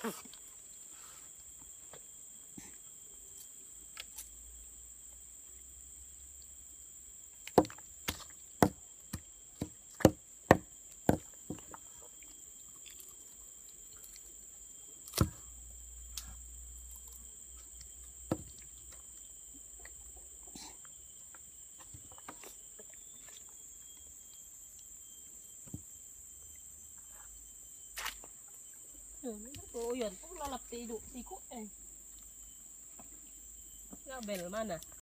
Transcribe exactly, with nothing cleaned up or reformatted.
Oh yun, lalap ti du, tiko eh. Nga bel mana?